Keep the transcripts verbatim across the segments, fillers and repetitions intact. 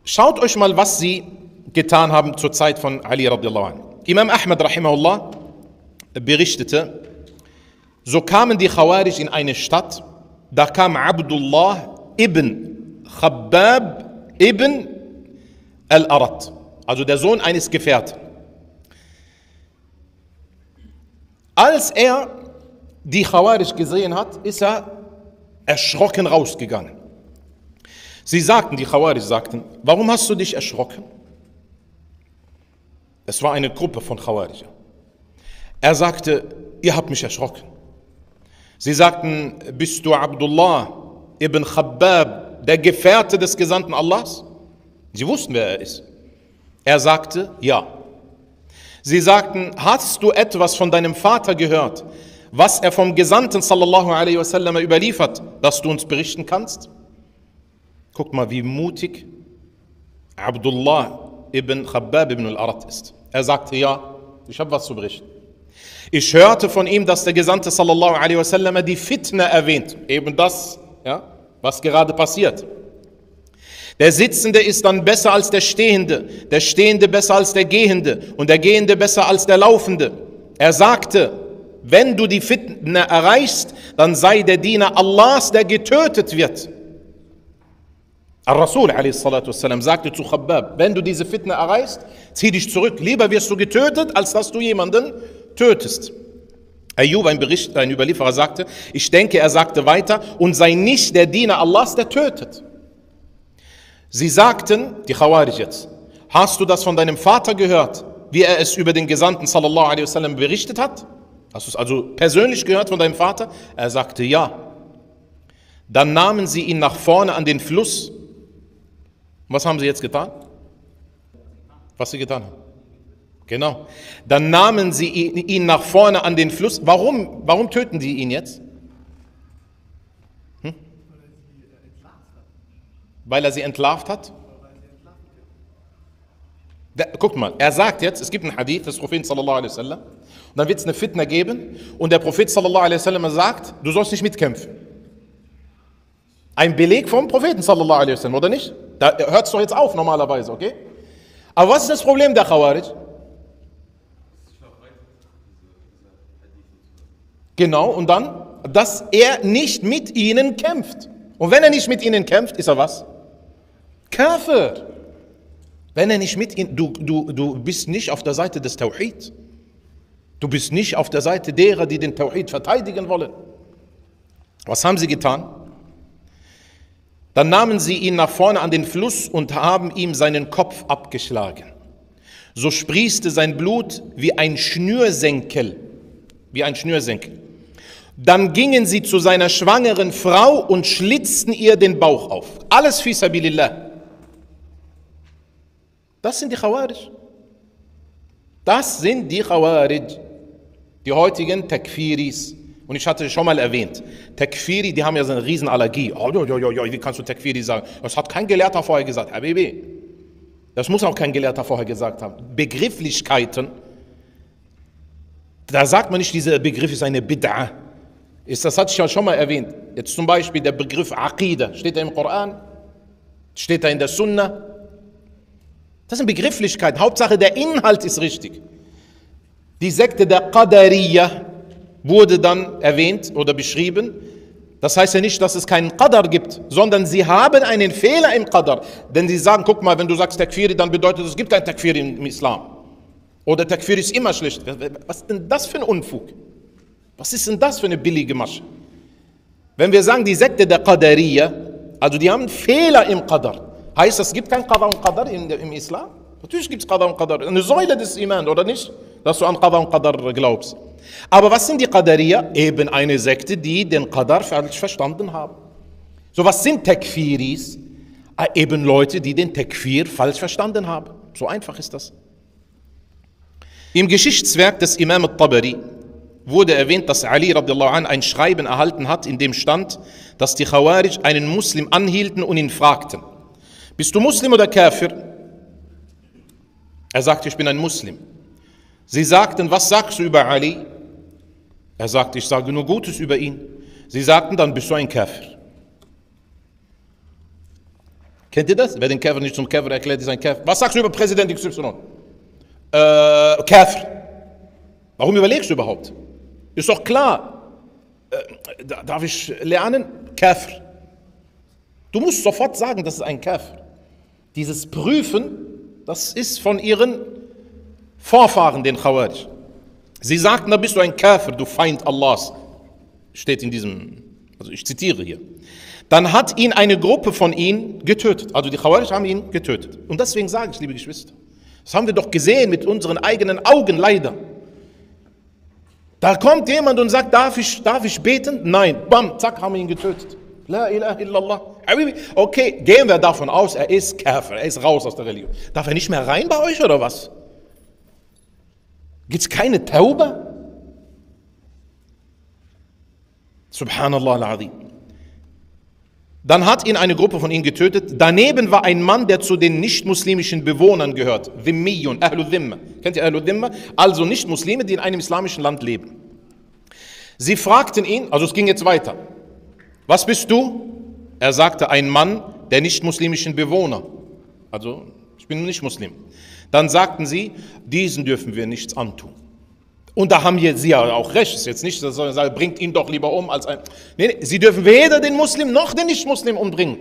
Schaut euch mal, was sie getan haben zur Zeit von Ali radiallahu anhu. Imam Ahmad rahimahullah berichtete, so kamen die Khawarij in eine Stadt, da kam Abdullah ibn Khabbab ibn al-Arat, also der Sohn eines Gefährten. Als er die Khawarij gesehen hat, ist er erschrocken rausgegangen. Sie sagten, die Khawarij sagten, warum hast du dich erschrocken? Es war eine Gruppe von Khawarij. Er sagte, ihr habt mich erschrocken. Sie sagten, bist du Abdullah ibn Khabbab, der Gefährte des Gesandten Allahs? Sie wussten, wer er ist. Er sagte, ja. Sie sagten, hast du etwas von deinem Vater gehört, was er vom Gesandten sallallahu alaihi wasallam überliefert, dass du uns berichten kannst? Guckt mal, wie mutig Abdullah ibn Khabbab ibn al-Arat ist. Er sagte, ja, ich habe was zu berichten. Ich hörte von ihm, dass der Gesandte sallallahu alaihi wasallam die Fitna erwähnt. Eben das, ja, was gerade passiert. Der Sitzende ist dann besser als der Stehende, der Stehende besser als der Gehende und der Gehende besser als der Laufende. Er sagte, wenn du die Fitna erreichst, dann sei der Diener Allahs, der getötet wird. Al-Rasul a s. sagte zu Khabbab, wenn du diese Fitna erreichst, zieh dich zurück, lieber wirst du getötet, als dass du jemanden tötest. Ayyub, ein, Bericht, ein Überlieferer, sagte, ich denke, er sagte weiter, und sei nicht der Diener Allahs, der tötet. Sie sagten, die Khawarij jetzt, hast du das von deinem Vater gehört, wie er es über den Gesandten sallallahu alaihi wasallam berichtet hat? Hast du es also persönlich gehört von deinem Vater? Er sagte, ja. Dann nahmen sie ihn nach vorne an den Fluss. Was haben sie jetzt getan? Was sie getan haben? Genau. Dann nahmen sie ihn nach vorne an den Fluss. Warum, warum töten sie ihn jetzt? Hm? Weil er sie entlarvt hat? Da, guckt mal, er sagt jetzt, es gibt einen Hadith des Propheten sallallahu alaihi wasallam, und dann wird es eine Fitna geben, und der Prophet sallallahu alaihi wasallam sagt, du sollst nicht mitkämpfen. Ein Beleg vom Propheten sallallahu alaihi wasallam, oder nicht? Da hört es doch jetzt auf normalerweise, okay? Aber was ist das Problem der Khawarij? Genau, und dann, dass er nicht mit ihnen kämpft. Und wenn er nicht mit ihnen kämpft, ist er was? Kafir. Wenn er nicht mit ihnen, du, du, du bist nicht auf der Seite des Tawhid. Du bist nicht auf der Seite derer, die den Tawhid verteidigen wollen. Was haben sie getan? Dann nahmen sie ihn nach vorne an den Fluss und haben ihm seinen Kopf abgeschlagen. So sprießte sein Blut wie ein Schnürsenkel, wie ein Schnürsenkel. Dann gingen sie zu seiner schwangeren Frau und schlitzten ihr den Bauch auf. Alles fi sabilillah. Das sind die Khawarij. Das sind die Khawarij. Die heutigen Takfiris. Und ich hatte schon mal erwähnt, Takfiri, die haben ja so eine Riesenallergie. Oh, jo, jo, jo, wie kannst du Takfiri sagen? Das hat kein Gelehrter vorher gesagt. Habibi, das muss auch kein Gelehrter vorher gesagt haben. Begrifflichkeiten, da sagt man nicht, dieser Begriff ist eine Bid'a. Ist, das hatte ich ja schon mal erwähnt. Jetzt zum Beispiel der Begriff Aqida. Steht er im Koran? Steht er in der Sunna? Das sind Begrifflichkeiten. Hauptsache der Inhalt ist richtig. Die Sekte der Qadariyya wurde dann erwähnt oder beschrieben. Das heißt ja nicht, dass es keinen Qadar gibt, sondern sie haben einen Fehler im Qadar. Denn sie sagen, guck mal, wenn du sagst Takfiri, dann bedeutet es, es gibt kein Takfiri im Islam. Oder Takfiri ist immer schlecht. Was ist denn das für ein Unfug? Was ist denn das für eine billige Masche? Wenn wir sagen, die Sekte der Qadariyya, also die haben einen Fehler im Qadar. Heißt das, es gibt kein Qadar und Qadar im, im Islam? Natürlich gibt es Qadar und Qadar. Eine Säule des Iman, oder nicht? Dass du an Qadar und Qadar glaubst. Aber was sind die Qadariyya? Eben eine Sekte, die den Qadar falsch verstanden haben. So, was sind Takfiris? Eben Leute, die den Takfir falsch verstanden haben. So einfach ist das. Im Geschichtswerk des Imam al-Tabari wurde erwähnt, dass Ali radiallahu anh ein Schreiben erhalten hat, in dem stand, dass die Khawarij einen Muslim anhielten und ihn fragten, bist du Muslim oder Kafir? Er sagte, ich bin ein Muslim. Sie sagten, was sagst du über Ali? Er sagte, ich sage nur Gutes über ihn. Sie sagten, dann bist du ein Kafir. Kennt ihr das? Wer den Käfer nicht zum Käfer erklärt, ist ein Käfer. Was sagst du über Präsident X Y? Äh, Käfer. Warum überlegst du überhaupt? Ist doch klar. Äh, darf ich lernen? Käfer. Du musst sofort sagen, das ist ein Käfer. Dieses Prüfen, das ist von ihren Vorfahren, den Khawarij. Sie sagten, da bist du ein Käfer, du Feind Allahs. Steht in diesem, also ich zitiere hier. Dann hat ihn eine Gruppe von ihnen getötet. Also die Khawarij haben ihn getötet. Und deswegen sage ich, liebe Geschwister, das haben wir doch gesehen mit unseren eigenen Augen leider. Da kommt jemand und sagt, darf ich, darf ich beten? Nein, bam, zack, haben wir ihn getötet. La ilaha illallah. Okay, gehen wir davon aus, er ist Kafir, er ist raus aus der Religion. Darf er nicht mehr rein bei euch oder was? Gibt es keine Tauba? Subhanallah al-Azim. Dann hat ihn eine Gruppe von ihnen getötet. Daneben war ein Mann, der zu den nicht-muslimischen Bewohnern gehört. Dhimmiyun, Ahlu Dhimma. Kennt ihr Ahlu Dhimma? Also Nicht-Muslime, die in einem islamischen Land leben. Sie fragten ihn, also es ging jetzt weiter. Was bist du? Er sagte, ein Mann der nicht-muslimischen Bewohner. Also, ich bin nicht Muslim. Dann sagten sie, diesen dürfen wir nichts antun. Und da haben sie ja auch recht. Es ist jetzt nicht, dass sie sagen, bringt ihn doch lieber um als ein... Nee, nee, sie dürfen weder den Muslim noch den Nicht-Muslim umbringen.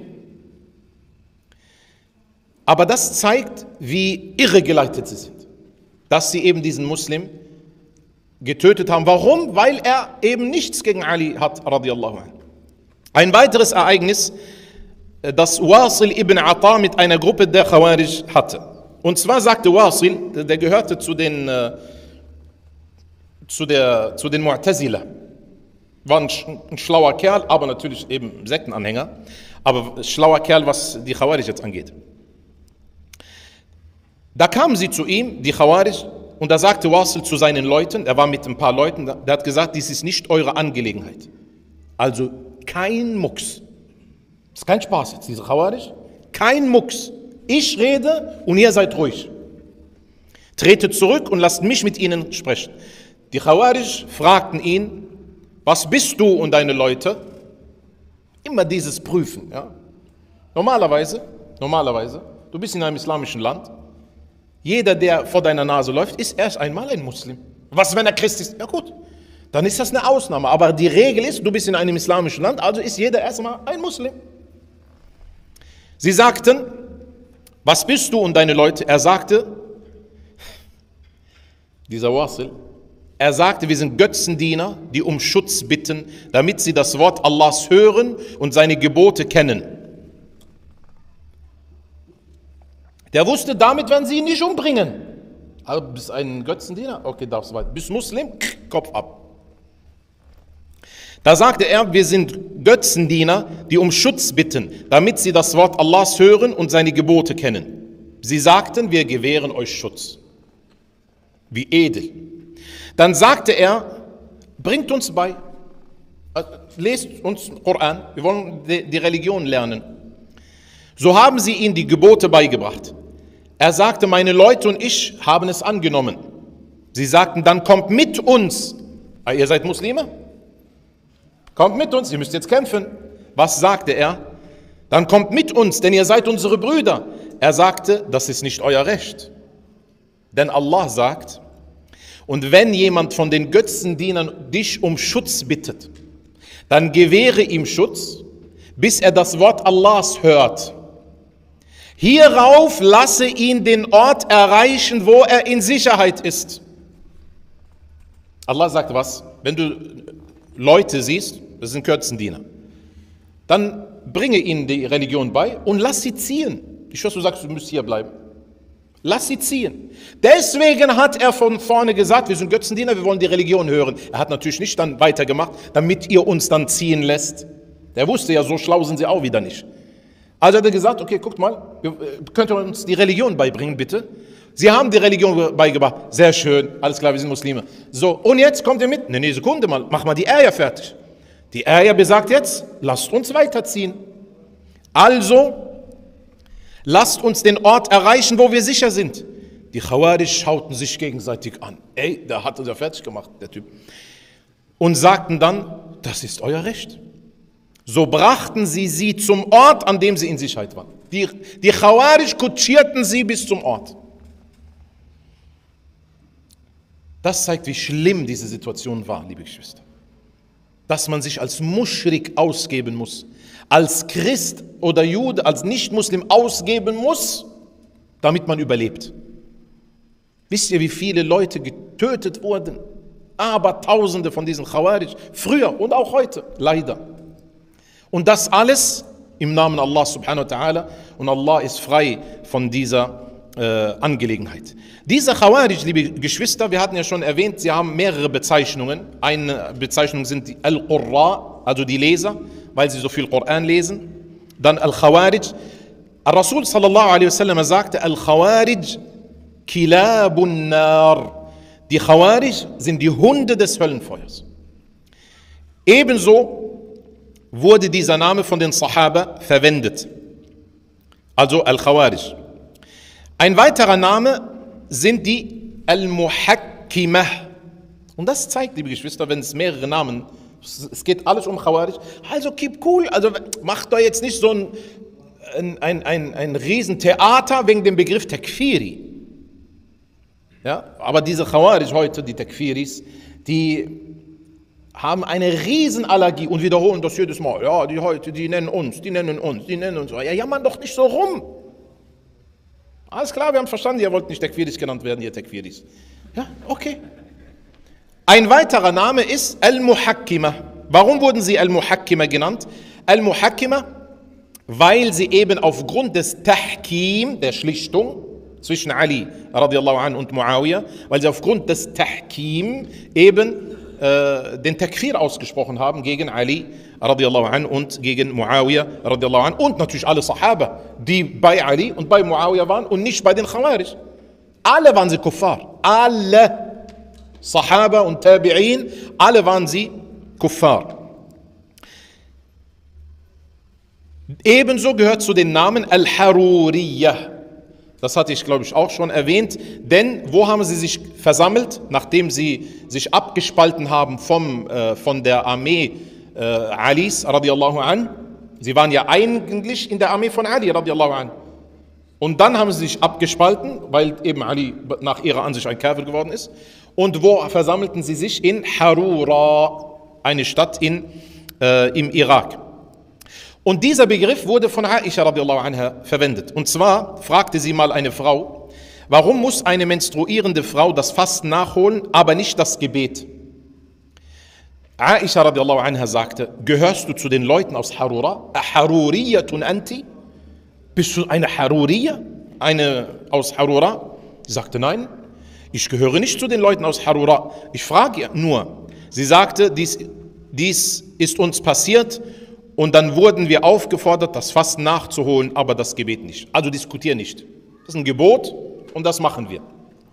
Aber das zeigt, wie irregeleitet sie sind. Dass sie eben diesen Muslim getötet haben. Warum? Weil er eben nichts gegen Ali hat, radiallahu anhu. Ein weiteres Ereignis, das Wasil ibn Ata mit einer Gruppe der Khawarij hatte. Und zwar sagte Wasil, der gehörte zu den, äh, zu der, zu den Mu'tazila. War ein, ein schlauer Kerl, aber natürlich eben Sektenanhänger. Aber schlauer Kerl, was die Khawarij jetzt angeht. Da kamen sie zu ihm, die Khawarij, und da sagte Wasil zu seinen Leuten, er war mit ein paar Leuten, der hat gesagt, dies ist nicht eure Angelegenheit. Also kein Mucks. Das ist kein Spaß jetzt, diese Khawarij. Kein Mucks. Ich rede und ihr seid ruhig. Tretet zurück und lasst mich mit ihnen sprechen. Die Khawarij fragten ihn, was bist du und deine Leute? Immer dieses Prüfen. Ja? Normalerweise, normalerweise, du bist in einem islamischen Land. Jeder, der vor deiner Nase läuft, ist erst einmal ein Muslim. Was, wenn er Christ ist? Ja gut, dann ist das eine Ausnahme. Aber die Regel ist, du bist in einem islamischen Land, also ist jeder erstmal ein Muslim. Sie sagten, was bist du und deine Leute? Er sagte, dieser Wasil, er sagte, wir sind Götzendiener, die um Schutz bitten, damit sie das Wort Allahs hören und seine Gebote kennen. Der wusste, damit werden sie ihn nicht umbringen. Aber du bist ein Götzendiener? Okay, darfst du weiter. Bist Muslim? Kopf ab. Da sagte er, wir sind Götzendiener, die um Schutz bitten, damit sie das Wort Allahs hören und seine Gebote kennen. Sie sagten, wir gewähren euch Schutz. Wie edel. Dann sagte er, bringt uns bei, lest uns Koran, wir wollen die Religion lernen. So haben sie ihm die Gebote beigebracht. Er sagte, meine Leute und ich haben es angenommen. Sie sagten, dann kommt mit uns. Ah, ihr seid Muslime? Kommt mit uns, ihr müsst jetzt kämpfen. Was sagte er? Dann kommt mit uns, denn ihr seid unsere Brüder. Er sagte, das ist nicht euer Recht. Denn Allah sagt, und wenn jemand von den Götzendienern dich um Schutz bittet, dann gewähre ihm Schutz, bis er das Wort Allahs hört. Hierauf lasse ihn den Ort erreichen, wo er in Sicherheit ist. Allah sagt was? Wenn du Leute siehst, das sind Götzendiener, dann bringe ihnen die Religion bei und lass sie ziehen. Ich weiß, du sagst, du musst hier bleiben. Lass sie ziehen. Deswegen hat er von vorne gesagt, wir sind Götzendiener, wir wollen die Religion hören. Er hat natürlich nicht dann weitergemacht, damit ihr uns dann ziehen lässt. Der wusste ja, so schlau sind sie auch wieder nicht. Also hat er gesagt, okay, guckt mal, könnt ihr uns die Religion beibringen, bitte? Sie haben die Religion beigebracht. Sehr schön, alles klar, wir sind Muslime. So, und jetzt kommt ihr mit? Ne, ne, Sekunde mal, mach mal die Ayah fertig. Die Ayah besagt jetzt, lasst uns weiterziehen. Also, lasst uns den Ort erreichen, wo wir sicher sind. Die Khawarij schauten sich gegenseitig an. Ey, der hat uns ja fertig gemacht, der Typ. Und sagten dann, das ist euer Recht. So brachten sie sie zum Ort, an dem sie in Sicherheit waren. Die, die Khawarij kutschierten sie bis zum Ort. Das zeigt, wie schlimm diese Situation war, liebe Geschwister. Dass man sich als Muschrik ausgeben muss, als Christ oder Jude, als Nicht-Muslim ausgeben muss, damit man überlebt. Wisst ihr, wie viele Leute getötet wurden? Aber Tausende von diesen Khawarij, früher und auch heute, leider. Und das alles im Namen Allah subhanahu wa ta'ala, und Allah ist frei von dieser äh, Angelegenheit. Diese Khawarij, liebe Geschwister, wir hatten ja schon erwähnt, sie haben mehrere Bezeichnungen. Eine Bezeichnung sind die Al-Qurra, also die Leser, weil sie so viel Koran lesen. Dann Al-Khawarij. Al-Rasul sallallahu alaihi wasallam sagte, Al-Khawarij Kilabun Nar. Die Khawarij sind die Hunde des Höllenfeuers. Ebenso wurde dieser Name von den Sahaba verwendet. Also Al-Khawarij. Ein weiterer Name sind die Al-Muhakkimah. Und das zeigt, liebe Geschwister, wenn es mehrere Namen, es geht alles um Khawarij, also keep cool, also macht da jetzt nicht so ein, ein, ein, ein Riesentheater wegen dem Begriff Takfiri. Ja, aber diese Khawarij heute, die Takfiris, die haben eine Riesenallergie und wiederholen das jedes Mal. Ja, die heute, die nennen uns, die nennen uns, die nennen uns. Ja, jammern doch nicht so rum. Alles klar, wir haben verstanden, ihr wollt nicht Takfiris genannt werden, ihr Takfiris. Ja, okay. Ein weiterer Name ist Al-Muhakkimah. Warum wurden sie Al-Muhakkimah genannt? Al-Muhakkimah, weil sie eben aufgrund des Tahkim, der Schlichtung zwischen Ali radiallahu an und Muawiyah, weil sie aufgrund des Tahkim eben äh, den Takfir ausgesprochen haben gegen Ali radiallahu an und gegen Muawiyah radiallahu an und natürlich alle Sahaba, die bei Ali und bei Muawiyah waren und nicht bei den Khawarij. Alle waren sie Kuffar. Alle Sahaba und Tabi'in, alle waren sie Kuffar. Ebenso gehört zu den Namen Al-Haruriyah. Das hatte ich, glaube ich, auch schon erwähnt. Denn wo haben sie sich versammelt? Nachdem sie sich abgespalten haben vom, äh, von der Armee äh, Alis, radiallahu an. Sie waren ja eigentlich in der Armee von Ali, radiallahu an. Und dann haben sie sich abgespalten, weil eben Ali nach ihrer Ansicht ein Kafir geworden ist. Und wo versammelten sie sich? In Harura, eine Stadt in, äh, im Irak. Und dieser Begriff wurde von Aisha radiallahu anha verwendet. Und zwar fragte sie mal eine Frau, warum muss eine menstruierende Frau das Fasten nachholen, aber nicht das Gebet? Aisha radiallahu anha sagte, gehörst du zu den Leuten aus Harura? Haruriyatun anti? Bist du eine Haruriya? Eine aus Harura? Sie sagte, nein, ich gehöre nicht zu den Leuten aus Harura. Ich frage nur. Sie sagte, dies, dies ist uns passiert. Und dann wurden wir aufgefordert, das Fasten nachzuholen, aber das Gebet nicht. Also diskutier nicht. Das ist ein Gebot und das machen wir.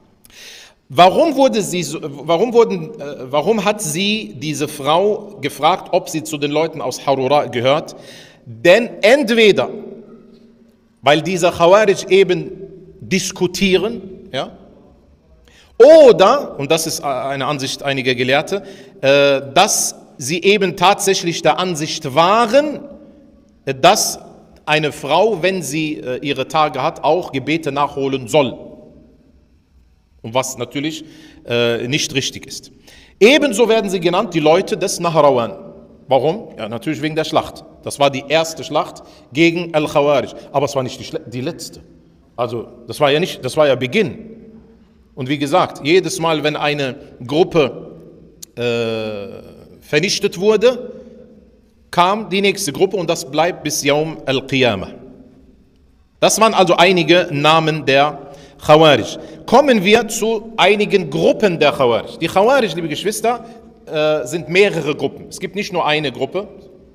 Warum, wurde sie, warum, wurden, äh, warum hat sie diese Frau gefragt, ob sie zu den Leuten aus Harura gehört? Denn entweder, weil diese Khawarij eben diskutieren, ja, oder, und das ist eine Ansicht einiger Gelehrte, äh, dass sie eben tatsächlich der Ansicht waren, dass eine Frau, wenn sie äh, ihre Tage hat, auch Gebete nachholen soll. Und was natürlich äh, nicht richtig ist. Ebenso werden sie genannt die Leute des Nahrawan. Warum? Ja, natürlich wegen der Schlacht. Das war die erste Schlacht gegen Al-Khawarij. Aber es war nicht die, die letzte. Also das war ja nicht, das war ja Beginn. Und wie gesagt, jedes Mal, wenn eine Gruppe äh, vernichtet wurde, kam die nächste Gruppe und das bleibt bis Yawm al-Qiyamah. Das waren also einige Namen der Khawarij. Kommen wir zu einigen Gruppen der Khawarij. Die Khawarij, liebe Geschwister, äh, sind mehrere Gruppen. Es gibt nicht nur eine Gruppe.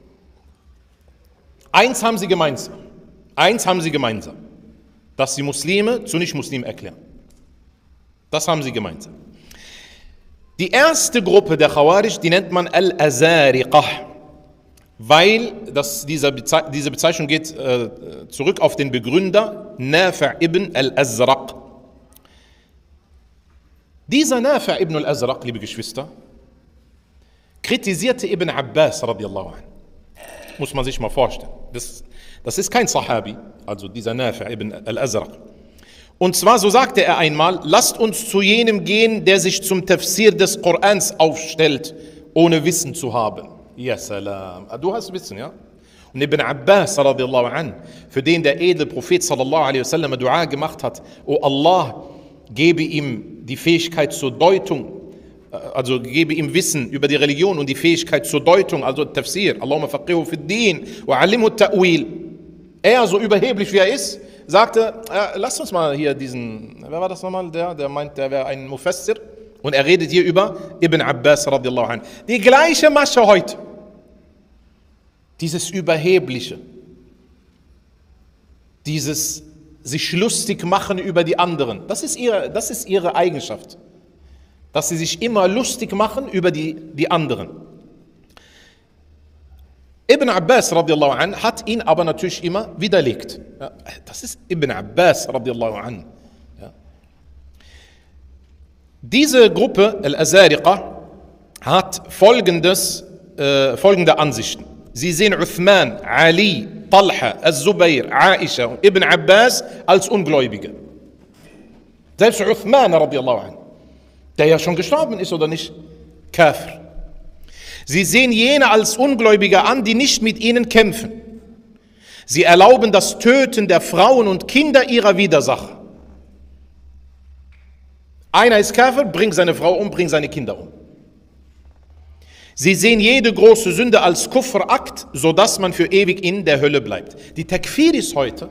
Eins haben sie gemeinsam. Eins haben sie gemeinsam. Dass sie Muslime zu Nicht-Muslimen erklären. Das haben sie gemeinsam. Die erste Gruppe der Khawarij, die nennt man Al-Azariqah, weil das, diese, Bezei diese Bezeichnung geht äh, zurück auf den Begründer Nafi' ibn al-Azraq. Dieser Nafi' ibn al-Azraq, liebe Geschwister, kritisierte Ibn Abbas radiallahu anh. Muss man sich mal vorstellen. Das, Das ist kein Sahabi, also dieser Nafi' ibn al-Azraq. Und zwar, so sagte er einmal, lasst uns zu jenem gehen, der sich zum Tafsir des Korans aufstellt, ohne Wissen zu haben. Ja, salam. Du hast Wissen, ja? Und Ibn Abbas, radiallahu an, für den der edle Prophet, sallallahu alaihi wasallam, Dua gemacht hat, O Allah, gebe ihm die Fähigkeit zur Deutung, also gebe ihm Wissen über die Religion und die Fähigkeit zur Deutung, also Tafsir. Allahumma faqihu fid din wa alimhu ta'wil. Er, so überheblich wie er ist, sagte, äh, lass uns mal hier diesen, wer war das nochmal, der, der meint, der wäre ein Mufassir. Und er redet hier über Ibn Abbas radiallahu anh. Die gleiche Masche heute. Dieses Überhebliche. Dieses sich lustig machen über die anderen. Das ist ihre, das ist ihre Eigenschaft. Dass sie sich immer lustig machen über die, die anderen. Ibn Abbas radiallahu anh hat ihn aber natürlich immer widerlegt. Ja, das ist Ibn Abbas radiallahu anh. Ja. Diese Gruppe, Al-Azariqa, hat folgendes, äh, folgende Ansichten. Sie sehen Uthman, Ali, Talha, Az-Zubayr, Aisha und Ibn Abbas als Ungläubige. Selbst Uthman radiallahu anh, der ja schon gestorben ist oder nicht, Kafir. Sie sehen jene als Ungläubige an, die nicht mit ihnen kämpfen. Sie erlauben das Töten der Frauen und Kinder ihrer Widersacher. Einer ist Kafir, bringt seine Frau um, bringt seine Kinder um. Sie sehen jede große Sünde als Kufrakt, sodass man für ewig in der Hölle bleibt. Die Takfiris heute,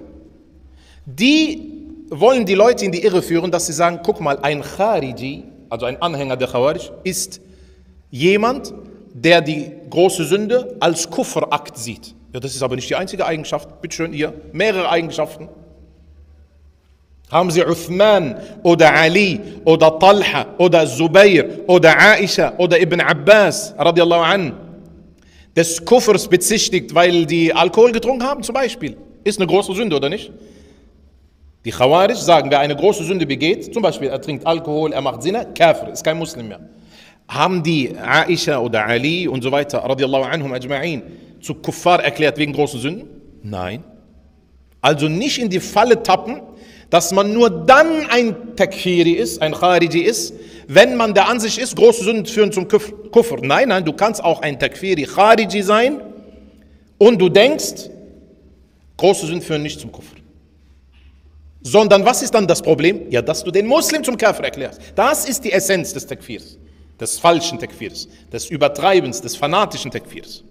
die wollen die Leute in die Irre führen, dass sie sagen, guck mal, ein Khariji, also ein Anhänger der Khawarij, ist jemand, der die große Sünde als Kufrakt sieht. Ja, das ist aber nicht die einzige Eigenschaft. Bitte schön, hier, mehrere Eigenschaften. Haben Sie Uthman oder Ali oder Talha oder Zubayr oder Aisha oder Ibn Abbas radiallahu an des Kufrs bezichtigt, weil die Alkohol getrunken haben zum Beispiel? Ist eine große Sünde, oder nicht? Die Khawarij sagen, wer eine große Sünde begeht, zum Beispiel er trinkt Alkohol, er macht Zina, Kafir, ist kein Muslim mehr. Haben die Aisha oder Ali und so weiter, radiallahu anhum ajma'in, zu Kuffar erklärt wegen großen Sünden? Nein. Also nicht in die Falle tappen, dass man nur dann ein Takfiri ist, ein Khariji ist, wenn man der Ansicht ist, große Sünden führen zum Kufr. Nein, nein, du kannst auch ein Takfiri Khariji sein und du denkst, große Sünden führen nicht zum Kufr. Sondern was ist dann das Problem? Ja, dass du den Muslim zum Kafir erklärst. Das ist die Essenz des Takfirs, des falschen Takfirs, des Übertreibens, des fanatischen Takfirs.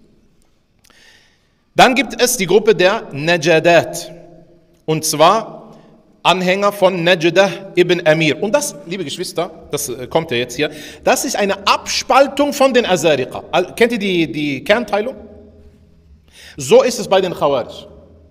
Dann gibt es die Gruppe der Najadat, und zwar Anhänger von Najdah ibn Amir. Und das, liebe Geschwister, das kommt ja jetzt hier, das ist eine Abspaltung von den Azariqa. Kennt ihr die, die Kernteilung? So ist es bei den Khawarij.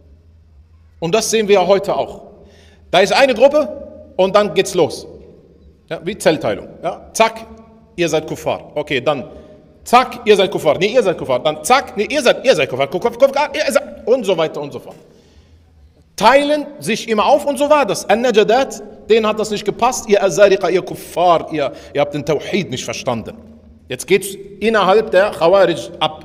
Und das sehen wir ja heute auch. Da ist eine Gruppe und dann geht's los. Ja, wie Zellteilung. Ja, zack, ihr seid Kuffar. Okay, dann zack, ihr seid Kuffar. Nee, ihr seid Kuffar. Dann zack, nee, ihr seid, ihr seid Kuffar. Und so weiter und so fort. Teilen sich immer auf und so war das. An-Najadat, denen hat das nicht gepasst. Ihr Azariqa, ihr Kuffar, ihr, ihr habt den Tawhid nicht verstanden. Jetzt geht es innerhalb der Khawarij ab.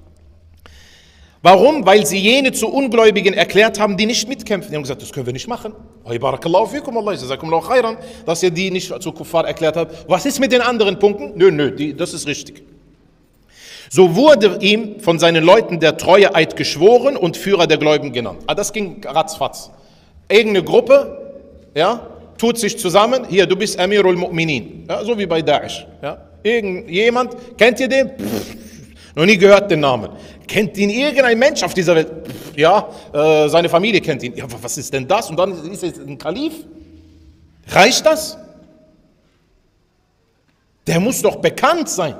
Warum? Weil sie jene zu Ungläubigen erklärt haben, die nicht mitkämpfen. Die haben gesagt, das können wir nicht machen. Barakallahu fikum, Allah, jazakumullahu khairan, dass ihr die nicht zu Kuffar erklärt habt. Was ist mit den anderen Punkten? Nö, nö, die, das ist richtig. So wurde ihm von seinen Leuten der Treueeid geschworen und Führer der Gläubigen genannt. Ah, das ging ratzfatz. Irgendeine Gruppe, ja, tut sich zusammen, hier, du bist Amirul Mu'minin, ja, so wie bei Daesh. Ja. Irgendjemand, kennt ihr den? Pff, noch nie gehört den Namen. Kennt ihn irgendein Mensch auf dieser Welt? Pff, ja, äh, seine Familie kennt ihn. Ja, was ist denn das? Und dann ist er ein Kalif. Reicht das? Der muss doch bekannt sein.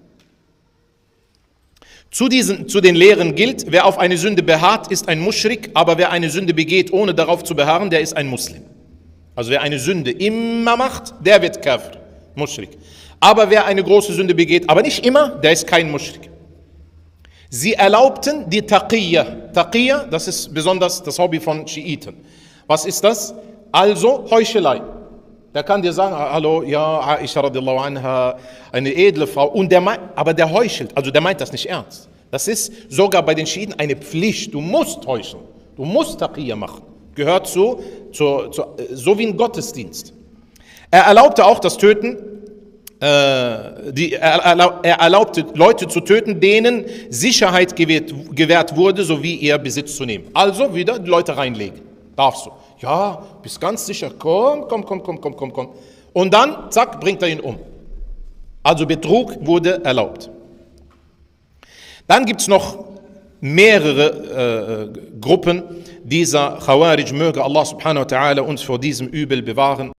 Zu, diesen, zu den Lehren gilt, wer auf eine Sünde beharrt, ist ein Muschrik, aber wer eine Sünde begeht, ohne darauf zu beharren, der ist ein Muslim. Also wer eine Sünde immer macht, der wird Kafir, Muschrik. Aber wer eine große Sünde begeht, aber nicht immer, der ist kein Muschrik. Sie erlaubten die Taqiyya. Taqiyya, das ist besonders das Hobby von Schiiten. Was ist das? Also Heuchelei. Der kann dir sagen, hallo, ja, Aisha radiallahu anha, eine edle Frau, und der meint, aber der heuchelt, also der meint das nicht ernst. Das ist sogar bei den Schiiten eine Pflicht, du musst heucheln. Du musst Taqiyya machen. Gehört zu, zu, zu, so wie ein Gottesdienst. Er erlaubte auch das Töten, äh, die, er, er erlaubte Leute zu töten, denen Sicherheit gewährt, gewährt wurde, sowie ihr Besitz zu nehmen. Also wieder die Leute reinlegen. Darfst du. Ja, bist ganz sicher. Komm, komm, komm, komm, komm, komm, komm. Und dann, zack, bringt er ihn um. Also Betrug wurde erlaubt. Dann gibt es noch mehrere äh, Gruppen dieser Khawarij. Möge Allah subhanahu wa ta'ala uns vor diesem Übel bewahren.